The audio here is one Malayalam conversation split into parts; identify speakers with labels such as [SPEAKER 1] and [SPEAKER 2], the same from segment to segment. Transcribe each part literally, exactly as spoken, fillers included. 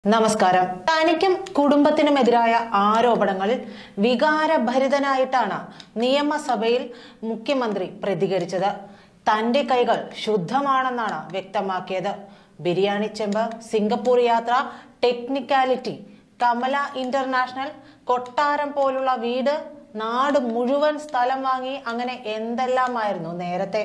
[SPEAKER 1] നമസ്കാരം. തനിക്കും കുടുംബത്തിനുമെതിരായ ആരോപണങ്ങളിൽ വികാരഭരിതനായിട്ടാണ് നിയമസഭയിൽ മുഖ്യമന്ത്രി പ്രതികരിച്ചത്. തന്റെ കൈകൾ ശുദ്ധമാണെന്നാണ് വ്യക്തമാക്കിയത്. ബിരിയാണി ചെമ്പ്, സിംഗപ്പൂർ യാത്ര, ടെക്നിക്കാലിറ്റി, കമല ഇന്റർനാഷണൽ, കൊട്ടാരം പോലുള്ള വീട്, നാട് മുഴുവൻ സ്ഥലം വാങ്ങി, അങ്ങനെ എന്തെല്ലാമായിരുന്നു നേരത്തെ.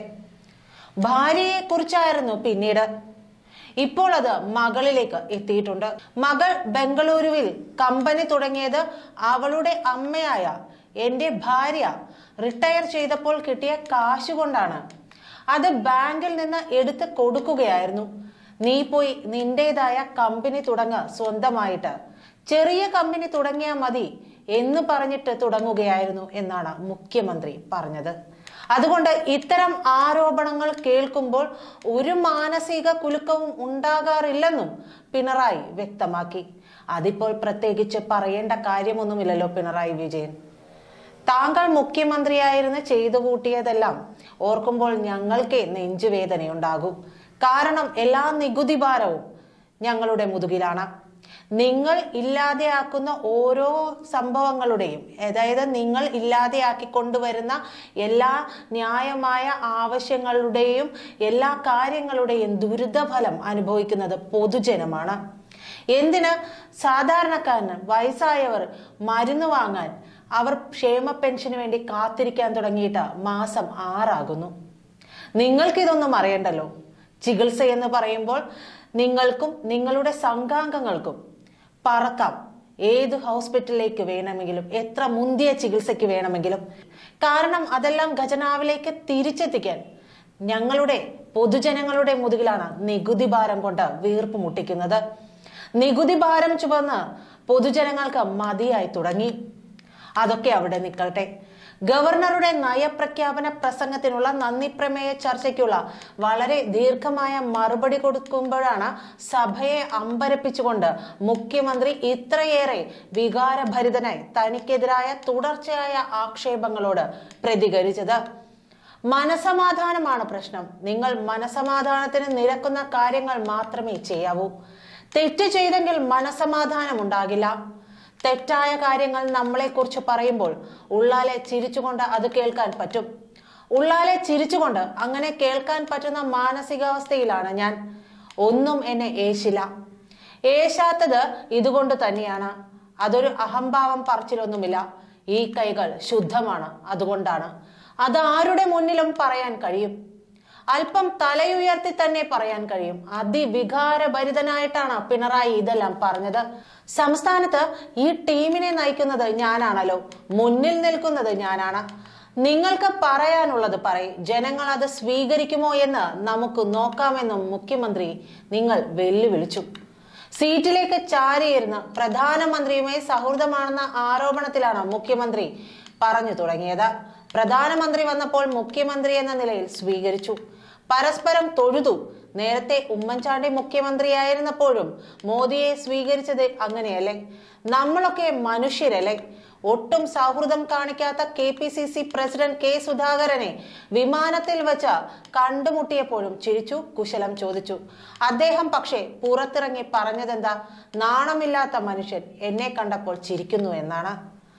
[SPEAKER 1] ഭാര്യയെ കുറിച്ചായിരുന്നു പിന്നീട്. ഇപ്പോൾ അത് മകളിലേക്ക് എത്തിയിട്ടുണ്ട്. മകൾ ബംഗളൂരുവിൽ കമ്പനി തുടങ്ങിയത് അവളുടെ അമ്മയായ എന്റെ ഭാര്യ റിട്ടയർ ചെയ്തപ്പോൾ കിട്ടിയ കാശുകൊണ്ടാണ്. അത് ബാങ്കിൽ നിന്ന് എടുത്ത് കൊടുക്കുകയായിരുന്നു. നീ പോയി നിന്റേതായ കമ്പനി തുടങ്ങ സ്വന്തമായിട്ട്, ചെറിയ കമ്പനി തുടങ്ങിയാൽ മതി എന്ന് പറഞ്ഞിട്ട് തുടങ്ങുകയായിരുന്നു എന്നാണ് മുഖ്യമന്ത്രി പറഞ്ഞത്. അതുകൊണ്ട് ഇത്തരം ആരോപണങ്ങൾ കേൾക്കുമ്പോൾ ഒരു മാനസിക കുലുക്കവും ഉണ്ടാകാറില്ലെന്നും പിണറായി വ്യക്തമാക്കി. അതിപ്പോൾ പ്രത്യേകിച്ച് പറയേണ്ട കാര്യമൊന്നുമില്ലല്ലോ പിണറായി വിജയൻ. താങ്കൾ മുഖ്യമന്ത്രിയായിരുന്ന് ചെയ്തു കൂട്ടിയതെല്ലാം ഓർക്കുമ്പോൾ ഞങ്ങൾക്ക് നെഞ്ചുവേദനയുണ്ടാകും. കാരണം എല്ലാ നികുതി ഭാരവും ഞങ്ങളുടെ മുതുകിലാണ്. നിങ്ങൾ ഇല്ലാതെയാക്കുന്ന ഓരോ സംഭവങ്ങളുടെയും, അതായത് നിങ്ങൾ ഇല്ലാതെയാക്കി കൊണ്ടുവരുന്ന എല്ലാ ന്യായമായ ആവശ്യങ്ങളുടെയും എല്ലാ കാര്യങ്ങളുടെയും ദുരിതഫലം അനുഭവിക്കുന്നത് പൊതുജനമാണ്. എന്തിന്? സാധാരണക്കാരന്, വയസ്സായവർ മരുന്ന് വാങ്ങാൻ അവർ ക്ഷേമ പെൻഷന് വേണ്ടി കാത്തിരിക്കാൻ തുടങ്ങിയിട്ട് മാസം ആറാകുന്നു. നിങ്ങൾക്കിതൊന്നും അറിയണ്ടല്ലോ. ചികിത്സ എന്ന് പറയുമ്പോൾ നിങ്ങൾക്കും നിങ്ങളുടെ സംഘാംഗങ്ങൾക്കും പറക്കാം ഏത് ഹോസ്പിറ്റലിലേക്ക് വേണമെങ്കിലും, എത്ര മുന്തിയ ചികിത്സയ്ക്ക് വേണമെങ്കിലും. കാരണം അതെല്ലാം ഖജനാവിലേക്ക് തിരിച്ചെത്തിക്കാൻ ഞങ്ങളുടെ പൊതുജനങ്ങളുടെ മുതുകിലാണ് നികുതി ഭാരം കൊണ്ട് വീർപ്പ് മുട്ടിക്കുന്നത്. നികുതി ഭാരം ചുവന്ന് പൊതുജനങ്ങൾക്ക് മതിയായി തുടങ്ങി. അതൊക്കെ അവിടെ നിൽക്കട്ടെ. ഗവർണറുടെ നയപ്രഖ്യാപന പ്രസംഗത്തിനുള്ള നന്ദി പ്രമേയ ചർച്ചയ്ക്കുള്ള വളരെ ദീർഘമായ മറുപടി കൊടുക്കുമ്പോഴാണ് സഭയെ അമ്പരപ്പിച്ചുകൊണ്ട് മുഖ്യമന്ത്രി ഇത്രയേറെ വികാരഭരിതനായി തനിക്കെതിരായ തുടർച്ചയായ ആക്ഷേപങ്ങളോട് പ്രതികരിച്ചത്. മനസമാധാനമാണ് പ്രശ്നം. നിങ്ങൾ മനസമാധാനത്തിന് നിരക്കുന്ന കാര്യങ്ങൾ മാത്രമേ ചെയ്യാവൂ. തെറ്റ് ചെയ്തെങ്കിൽ മനസമാധാനം ഉണ്ടാകില്ല. തെറ്റായ കാര്യങ്ങൾ നമ്മളെ കുറിച്ച് പറയുമ്പോൾ ഉള്ളാലെ ചിരിച്ചുകൊണ്ട് അത് കേൾക്കാൻ പറ്റും. ഉള്ളാലെ ചിരിച്ചുകൊണ്ട് അങ്ങനെ കേൾക്കാൻ പറ്റുന്ന മാനസികാവസ്ഥയിലാണ് ഞാൻ. ഒന്നും എന്നെ ഏശില്ല. ഏശാത്തത് ഇതുകൊണ്ട് തന്നെയാണ്. അതൊരു അഹംഭാവം പറച്ചിലൊന്നുമില്ല. ഈ കൈകൾ ശുദ്ധമാണ്, അതുകൊണ്ടാണ്. അത് ആരുടെ മുന്നിലും പറയാൻ കഴിയും. അല്പം തലയുയർത്തി തന്നെ പറയാൻ കഴിയും. അതിവികാരഭരിതനായിട്ടാണ് പിണറായി ഇതെല്ലാം പറഞ്ഞത്. സംസ്ഥാനത്ത് ഈ ടീമിനെ നയിക്കുന്നത് ഞാനാണല്ലോ, മുന്നിൽ നിൽക്കുന്നത് ഞാനാണ്. നിങ്ങൾക്ക് പറയാനുള്ളത് പറയും, ജനങ്ങൾ അത് സ്വീകരിക്കുമോ എന്ന് നമുക്ക് നോക്കാമെന്നും മുഖ്യമന്ത്രി നിങ്ങൾ വെല്ലുവിളിച്ചു. സീറ്റിലേക്ക് ചാരിയിരുന്ന് പ്രധാനമന്ത്രിയുമായി സൗഹൃദമാണെന്ന ആരോപണത്തിലാണ് മുഖ്യമന്ത്രി പറഞ്ഞു തുടങ്ങിയത്. പ്രധാനമന്ത്രി വന്നപ്പോൾ മുഖ്യമന്ത്രി എന്ന നിലയിൽ സ്വീകരിച്ചു, പരസ്പരം തൊഴുതു. നേരത്തെ ഉമ്മൻചാണ്ടി മുഖ്യമന്ത്രിയായിരുന്നപ്പോഴും മോദിയെ സ്വീകരിച്ചത് അങ്ങനെയല്ലേ? നമ്മളൊക്കെ മനുഷ്യരല്ലേ? ഒട്ടും സൗഹൃദം കാണിക്കാത്ത K P C C president K സുധാകരനെ വിമാനത്തിൽ വെച്ച് കണ്ടുമുട്ടിയപ്പോഴും ചിരിച്ചു, കുശലം ചോദിച്ചു. അദ്ദേഹം പക്ഷേ പുറത്തിറങ്ങി പറഞ്ഞതെന്താ? നാണമില്ലാത്ത മനുഷ്യൻ എന്നെ കണ്ടപ്പോൾ ചിരിക്കുന്നു എന്നാണ്.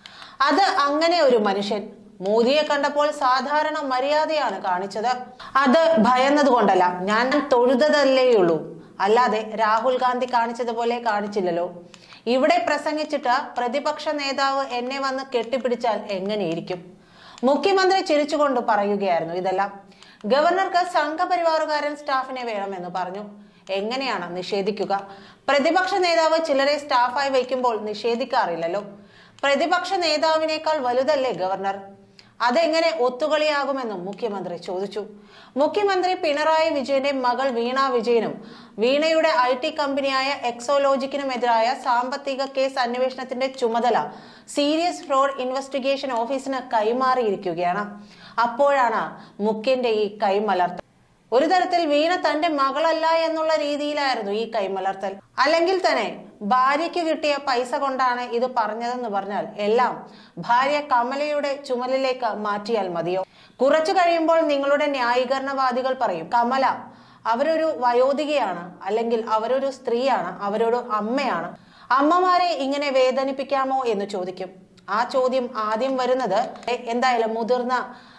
[SPEAKER 1] അത് അങ്ങനെ ഒരു മനുഷ്യൻ. മോദിയെ കണ്ടപ്പോൾ സാധാരണ മര്യാദയാണ് കാണിച്ചത്. അത് ഭയന്നത് കൊണ്ടല്ല, ഞാൻ തൊഴുതതല്ലേയുള്ളൂ, അല്ലാതെ രാഹുൽ ഗാന്ധി കാണിച്ചതുപോലെ കാണിച്ചില്ലല്ലോ. ഇവിടെ പ്രസംഗിച്ചിട്ട് പ്രതിപക്ഷ നേതാവ് എന്നെ വന്ന് കെട്ടിപ്പിടിച്ചാൽ എങ്ങനെയിരിക്കും? മുഖ്യമന്ത്രി ചിരിച്ചുകൊണ്ട് പറയുകയായിരുന്നു ഇതെല്ലാം. ഗവർണർക്ക് സംഘപരിവാറുകാരൻ സ്റ്റാഫിനെ വേണമെന്ന് പറഞ്ഞു. എങ്ങനെയാണ് നിഷേധിക്കുക? പ്രതിപക്ഷ നേതാവ് ചിലരെ സ്റ്റാഫായി വയ്ക്കുമ്പോൾ നിഷേധിക്കാറില്ലല്ലോ. പ്രതിപക്ഷ നേതാവിനേക്കാൾ വലുതല്ലേ ഗവർണർ? അതെങ്ങനെ ഒത്തുകളിയാകുമെന്നും മുഖ്യമന്ത്രി ചോദിച്ചു. മുഖ്യമന്ത്രി പിണറായി വിജയന്റെ മകൾ വീണ വിജയനും വീണയുടെ ഐ ടി കമ്പനിയായ എക്സോലോജിക്കിനുമെതിരായ സാമ്പത്തിക കേസ് അന്വേഷണത്തിന്റെ ചുമതല സീരിയസ് ഫ്രോഡ് ഇൻവെസ്റ്റിഗേഷൻ ഓഫീസിന് കൈമാറിയിരിക്കുകയാണ്. അപ്പോഴാണ് മുഖ്യന്റെ ഈ കൈമലർത്തൽ. ഒരു തരത്തിൽ വീണ തന്റെ മകളല്ല എന്നുള്ള രീതിയിലായിരുന്നു ഈ കൈമലർത്തൽ. അല്ലെങ്കിൽ തന്നെ ഭാര്യയ്ക്ക് കിട്ടിയ പൈസ കൊണ്ടാണ് ഇത് പറഞ്ഞതെന്ന് പറഞ്ഞാൽ എല്ലാം ഭാര്യ കമലയുടെ ചുമലിലേക്ക് മാറ്റിയാൽ മതിയോ? കുറച്ചു കഴിയുമ്പോൾ നിങ്ങളുടെ ന്യായീകരണവാദികൾ പറയും, കമല അവരൊരു വയോധികയാണ്, അല്ലെങ്കിൽ അവരൊരു സ്ത്രീയാണ്, അവരൊരു അമ്മയാണ്. അമ്മമാരെ ഇങ്ങനെ വേദനിപ്പിക്കാമോ എന്ന് ചോദിക്കും. ആ ചോദ്യം ആദ്യം വരുന്നത് എന്തായാലും മുതിർന്ന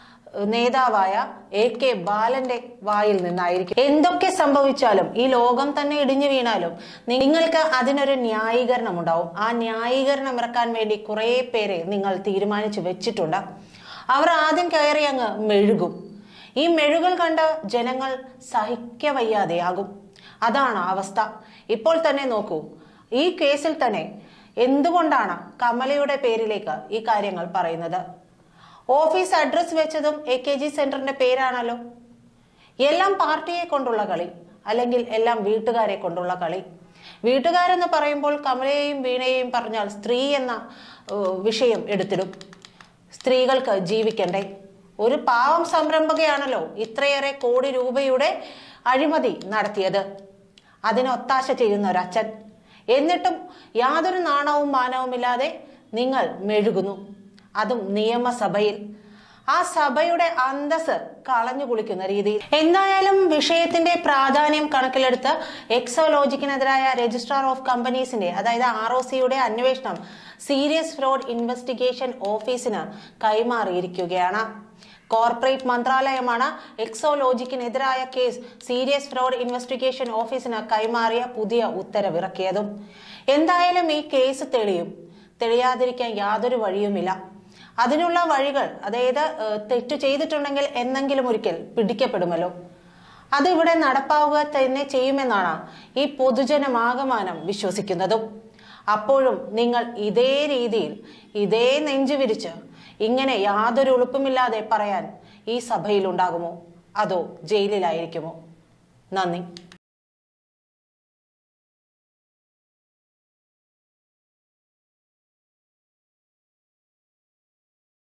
[SPEAKER 1] നേതാവായ എ കെ ബാലന്റെ വായിൽ നിന്നായിരിക്കും. എന്തൊക്കെ സംഭവിച്ചാലും, ഈ ലോകം തന്നെ ഇടിഞ്ഞു വീണാലും നിങ്ങൾക്ക് അതിനൊരു ന്യായീകരണം ഉണ്ടാവും. ആ ന്യായീകരണം ഇറക്കാൻ വേണ്ടി കുറെ പേരെ നിങ്ങൾ തീരുമാനിച്ചു വെച്ചിട്ടുണ്ട്. അവർ ആദ്യം കയറി അങ്ങ് മെഴുകും. ഈ മെഴുകൾ കണ്ട് ജനങ്ങൾ സഹിക്കവയ്യാതെയാകും. അതാണ് അവസ്ഥ. ഇപ്പോൾ തന്നെ നോക്കൂ, ഈ കേസിൽ തന്നെ എന്തുകൊണ്ടാണ് കമലയുടെ പേരിലേക്ക് ഈ കാര്യങ്ങൾ പറയുന്നത്? ഓഫീസ് അഡ്രസ് വെച്ചതും എ കെ ജി സെന്ററിന്റെ പേരാണല്ലോ. എല്ലാം പാർട്ടിയെ കൊണ്ടുള്ള കളി, അല്ലെങ്കിൽ എല്ലാം വീട്ടുകാരെ കൊണ്ടുള്ള കളി. വീട്ടുകാരെന്ന് പറയുമ്പോൾ കമലയെയും വീണയെയും പറഞ്ഞാൽ സ്ത്രീ എന്ന വിഷയം എടുത്തിടും. സ്ത്രീകൾക്ക് ജീവിക്കണ്ടേ? ഒരു പാവം സംരംഭകയാണല്ലോ ഇത്രയേറെ കോടി രൂപയുടെ അഴിമതി നടത്തിയത്. അതിന് ഒത്താശ ചെയ്യുന്ന ഒരച്ഛൻ. എന്നിട്ടും യാതൊരു നാണവും മാനവുമില്ലാതെ നിങ്ങൾ മെഴുകുന്നു, അതും നിയമസഭയിൽ. ആ സഭയുടെ അന്തസ് കളഞ്ഞു കുളിക്കുന്ന രീതിയിൽ. എന്തായാലും വിഷയത്തിന്റെ പ്രാധാന്യം കണക്കിലെടുത്ത് എക്സോലോജിക്കിനെതിരായ രജിസ്ട്രാർ ഓഫ് കമ്പനീസിന്റെ, അതായത് ആർ ഒ സിയുടെ അന്വേഷണം സീരിയസ് ഫ്രോഡ് ഇൻവെസ്റ്റിഗേഷൻ ഓഫീസിന് കൈമാറിയിരിക്കുകയാണ്. കോർപ്പറേറ്റ് മന്ത്രാലയമാണ് എക്സോലോജിക്കിനെതിരായ കേസ് സീരിയസ് ഫ്രോഡ് ഇൻവെസ്റ്റിഗേഷൻ ഓഫീസിന് കൈമാറിയ പുതിയ ഉത്തരവിറക്കിയതും. എന്തായാലും ഈ കേസ് തെളിയും. തെളിയാതിരിക്കാൻ യാതൊരു വഴിയുമില്ല. അതിനുള്ള വഴികൾ, അതായത് തെറ്റ് ചെയ്തിട്ടുണ്ടെങ്കിൽ എന്നെങ്കിലും ഒരിക്കൽ പിടിക്കപ്പെടുമല്ലോ, അതിവിടെ നടപ്പാവുക തന്നെ ചെയ്യുമെന്നാണ് ഈ പൊതുജനമാകമാനം വിശ്വസിക്കുന്നതും. അപ്പോഴും നിങ്ങൾ ഇതേ രീതിയിൽ, ഇതേ നെഞ്ചുവിരിച്ച് ഇങ്ങനെ യാതൊരു ഉളുപ്പുമില്ലാതെ പറയാൻ ഈ സഭയിൽ ഉണ്ടാകുമോ? അതോ ജയിലിലായിരിക്കുമോ? നന്ദി.